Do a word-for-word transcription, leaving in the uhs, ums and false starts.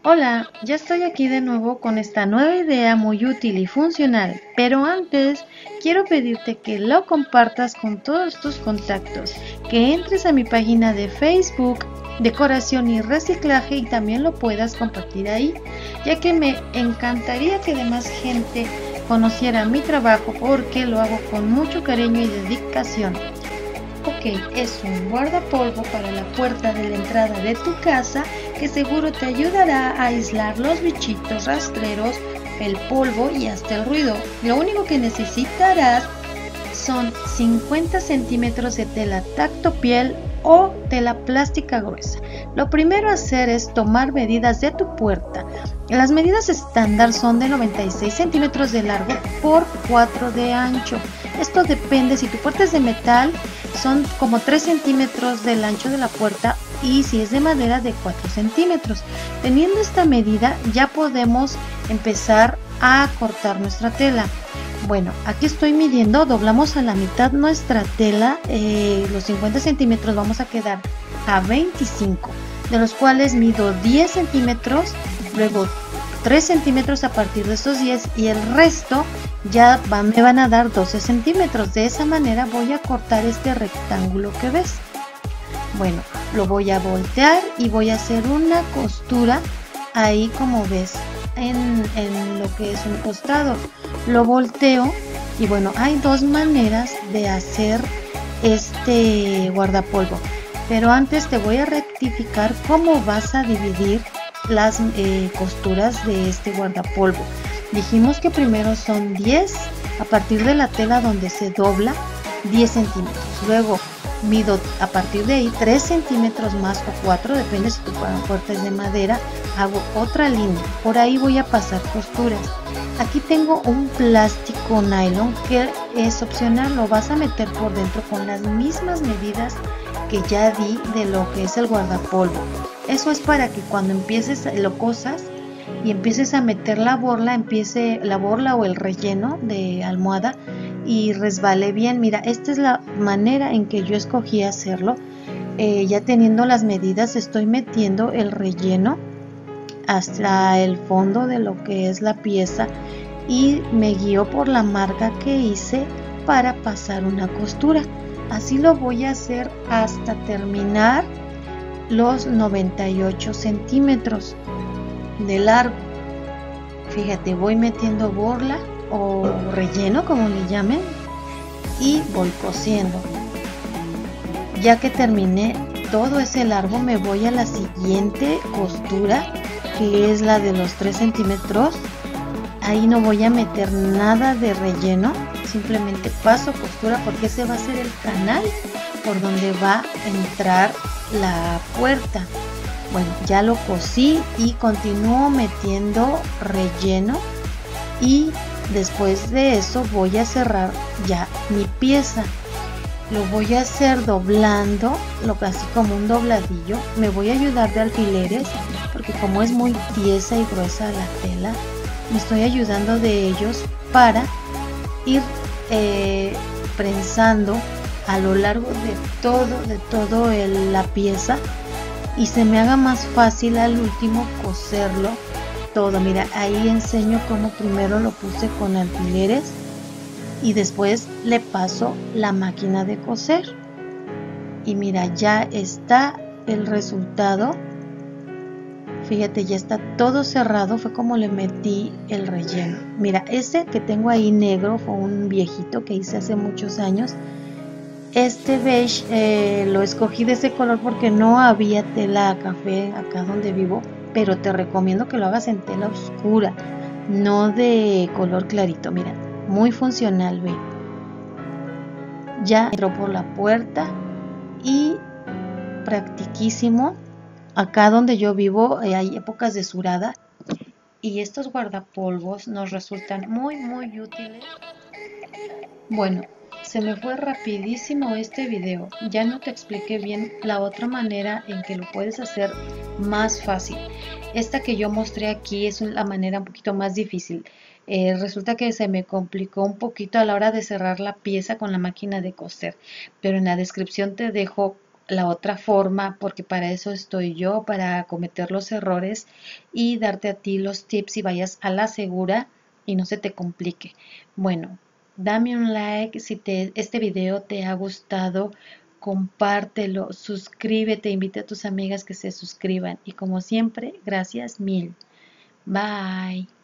Hola, ya estoy aquí de nuevo con esta nueva idea muy útil y funcional, pero antes quiero pedirte que lo compartas con todos tus contactos, que entres a mi página de Facebook, Decoración y Reciclaje, y también lo puedas compartir ahí, ya que me encantaría que demás gente conociera mi trabajo porque lo hago con mucho cariño y dedicación. Ok, es un guardapolvo para la puerta de la entrada de tu casa que seguro te ayudará a aislar los bichitos rastreros, el polvo y hasta el ruido. Lo único que necesitarás son cincuenta centímetros de tela tacto piel o tela plástica gruesa. Lo primero a hacer es tomar medidas de tu puerta. Las medidas estándar son de noventa y seis centímetros de largo por cuatro de ancho. Esto depende, si tu puerta es de metal son como tres centímetros del ancho de la puerta, y si es de madera de cuatro centímetros. Teniendo esta medida ya podemos empezar a cortar nuestra tela. Bueno, aquí estoy midiendo, doblamos a la mitad nuestra tela, eh, los cincuenta centímetros vamos a quedar a veinticinco, de los cuales mido diez centímetros, luego tres centímetros a partir de estos diez y el resto ya va, me van a dar doce centímetros. De esa manera voy a cortar este rectángulo que ves. Bueno, lo voy a voltear y voy a hacer una costura ahí como ves en, en lo que es un costado. Lo volteo y bueno, hay dos maneras de hacer este guardapolvo, pero antes te voy a rectificar cómo vas a dividir las eh, costuras de este guardapolvo. Dijimos que primero son diez a partir de la tela donde se dobla diez centímetros, luego mido a partir de ahí tres centímetros más o cuatro, depende si tu puerta es de madera, hago otra línea, por ahí voy a pasar costuras. Aquí tengo un plástico nylon que es opcional, lo vas a meter por dentro con las mismas medidas que ya di de lo que es el guardapolvo. Eso es para que cuando empieces, lo cosas y empieces a meter la borla, empiece la borla o el relleno de almohada y resbale bien. Mira, esta es la manera en que yo escogí hacerlo. Eh, ya teniendo las medidas, estoy metiendo el relleno hasta el fondo de lo que es la pieza y me guío por la marca que hice para pasar una costura. Así lo voy a hacer hasta terminar los noventa y ocho centímetros de largo. Fíjate, voy metiendo borla o relleno, como le llamen, y voy cosiendo. Ya que terminé todo ese largo, me voy a la siguiente costura, que es la de los tres centímetros. Ahí no voy a meter nada de relleno, simplemente paso costura porque ese va a ser el canal por donde va a entrar la puerta. Bueno, ya lo cosí y continúo metiendo relleno, y después de eso voy a cerrar ya mi pieza. Lo voy a hacer doblando, lo así como un dobladillo. Me voy a ayudar de alfileres porque como es muy tiesa y gruesa la tela, me estoy ayudando de ellos para ir eh, prensando a lo largo de todo, de todo el, la pieza, y se me haga más fácil al último coserlo todo. Mira, ahí enseño cómo primero lo puse con alfileres y después le paso la máquina de coser, y mira, ya está el resultado. Fíjate, ya está todo cerrado, fue como le metí el relleno. Mira, ese que tengo ahí negro fue un viejito que hice hace muchos años. Este beige eh, lo escogí de ese color porque no había tela café acá donde vivo, pero te recomiendo que lo hagas en tela oscura, no de color clarito. Mira, muy funcional, ve. Ya entró por la puerta y practiquísimo. Acá donde yo vivo eh, hay épocas de surada y estos guardapolvos nos resultan muy muy útiles. Bueno, se me fue rapidísimo este video, ya no te expliqué bien la otra manera en que lo puedes hacer más fácil. Esta que yo mostré aquí es la manera un poquito más difícil. Eh, resulta que se me complicó un poquito a la hora de cerrar la pieza con la máquina de coser, pero en la descripción te dejo la otra forma, porque para eso estoy yo, para cometer los errores y darte a ti los tips y vayas a la segura y no se te complique. Bueno, dame un like si te, este video te ha gustado, compártelo, suscríbete, invita a tus amigas que se suscriban y como siempre, gracias mil. Bye.